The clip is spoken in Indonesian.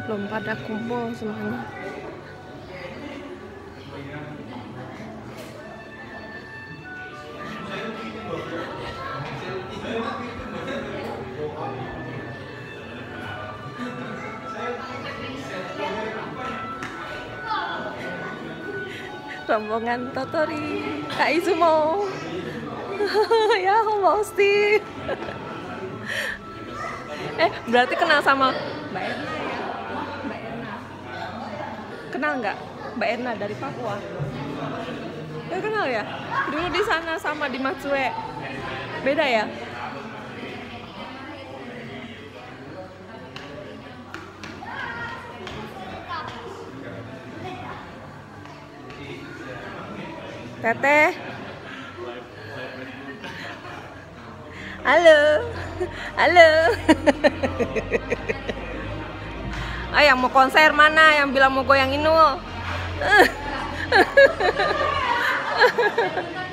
belum pada kumpul semuanya. Rombongan Totori Kak Izumo. Ya, mau Steve. Berarti kenal sama Mbak Erna ya? Mbak Erna. Kenal nggak Mbak Erna dari Papua? Ya kenal ya? Dulu di sana sama di Matsue. Beda ya? Teteh. Halo. Halo. Ah, yang mau konser mana? Yang bilang mau goyang Inul.